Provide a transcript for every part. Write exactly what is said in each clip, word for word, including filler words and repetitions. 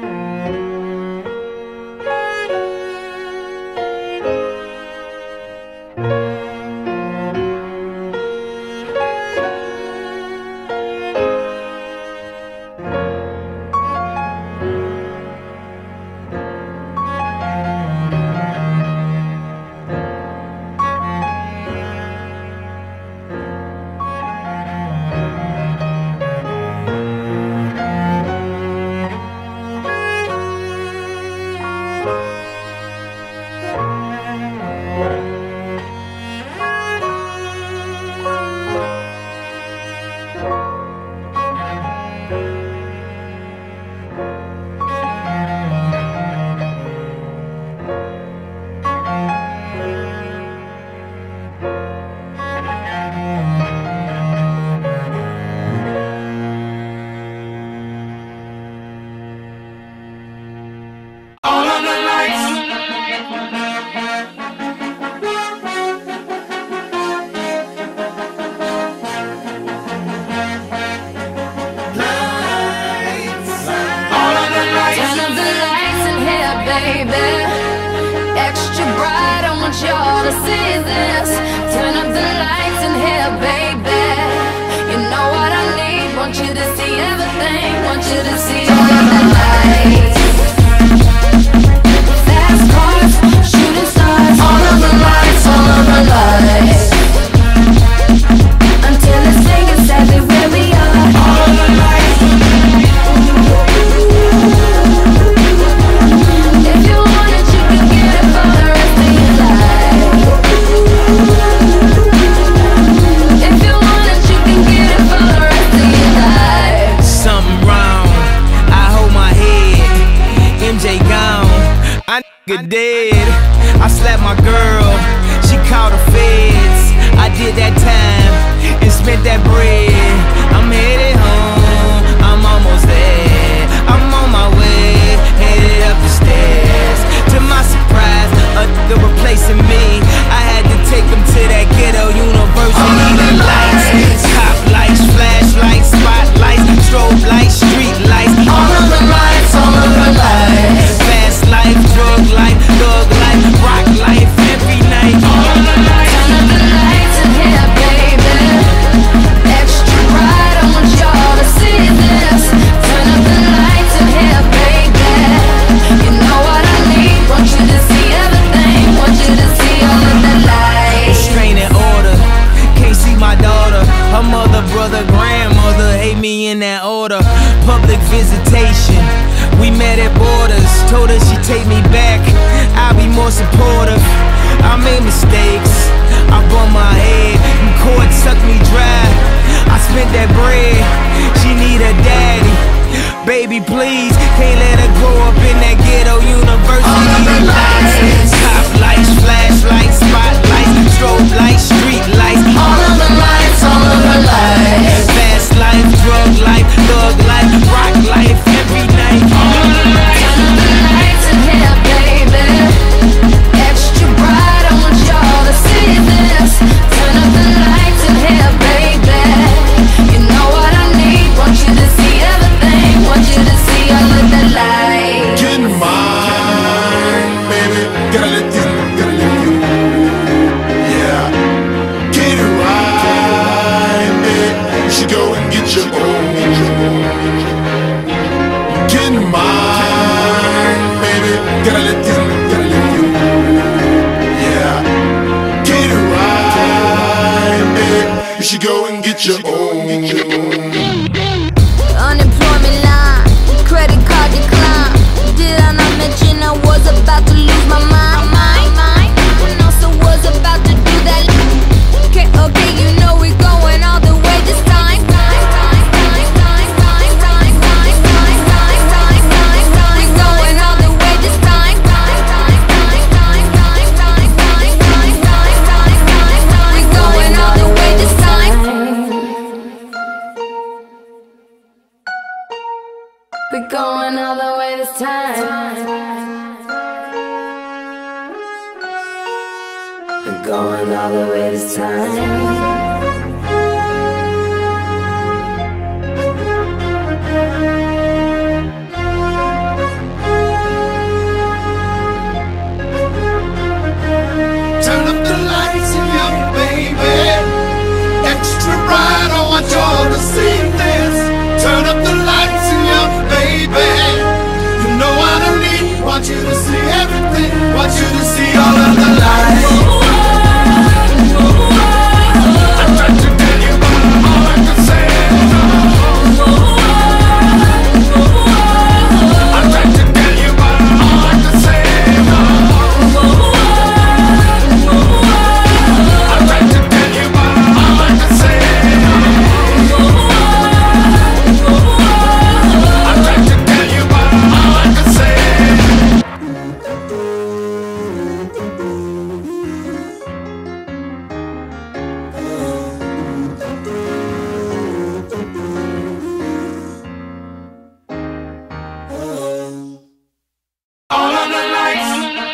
Extra bright, I want y'all to see this. Turn up the lights in here, baby. You know what I need, want you to see everything. Want you to see all of the lights. Fast cars, shooting stars. All of the lights, all of the lights. Until it's singing sadly where we are. All of the lights. Dead. I slapped my girl, she called the feds. I did that time and spent that bread. I'm headed home, I'm almost there. I'm on my way, headed up the stairs. To my surprise, a nigga replacing me. I had to take him to that ghetto university. The lights, cop lights, flashlights, spotlights, strobe lights, street lights. All of the lights, all of the lights. Fast life, drug life, thug life, rock life, every night. All of the lights. Turn up the lights in here, baby. Extra bright, I want y'all to see this. Turn up the lights in here, baby. You know what I need, want you to see everything. Want you to see all of the lights. Restraining order, can't see my daughter. Her mother, brother, grandmother hate me in that order. Public visitation, we met at borders. Told her she'd take me back, I'll be more supportive. I made mistakes, I bumped my head, and court sucked me dry. I spent that bread, she need a daddy. Baby please, can't let her grow up in that ghetto university. The lights, top lights, flashlights, spotlights, strobe lights, street lights. All of the lights, all of the lights. Fast life, drug life, thug life, rock life, every night. All of the lights. Turn up the lights in here, baby. Extra bright, I want y'all to see this. Turn up the lights in here, baby. You know what I need, want you to see everything. Want you to see all of the lights. Get in mine, baby. Gotta let you, gotta let you. Yeah. Get it right, baby. You should go and get your own. Get in mine, baby. Gotta let you, gotta let you. Yeah. Get it right, baby. You should go and get your own. Unemployment line, credit card decline. Did I not mention I was about to lose my mind? Mind, mind. And also was about to do that. Okay, okay, you know we're going all the way this time. We're going all the way this time. We're going all the way this time. We're going all the way this time. We're going all the way this time. All of the lights.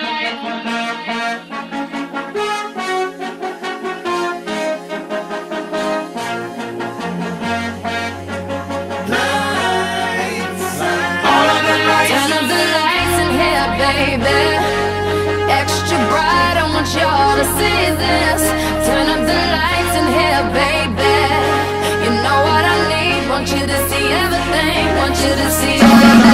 Turn up the lights in here, baby. Extra bright, I want y'all to see this. Turn up the lights in here, baby. You know what I need. Want you to see everything. Want you to see everything.